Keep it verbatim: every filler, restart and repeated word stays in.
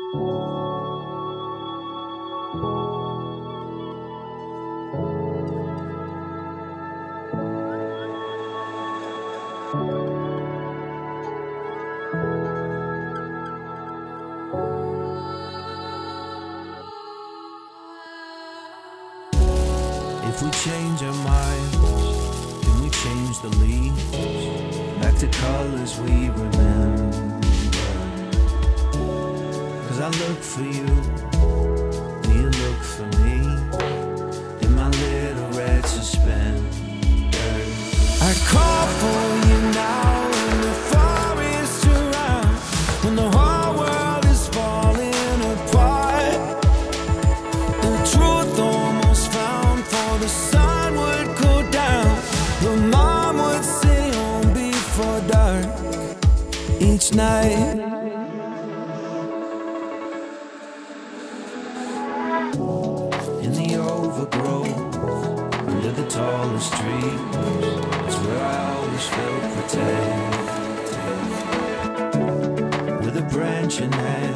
If we change our minds, can we change the leaves back to colors we remember? 'Cause I look for you, do you look for me? In my little red suspenders, I call for you now when the forest around, when the whole world is falling apart. The truth almost found, for the sun would go down, the mom would stay home before dark each night. In the overgrowth, under the tallest trees, is where I always felt protected. With a branch in hand,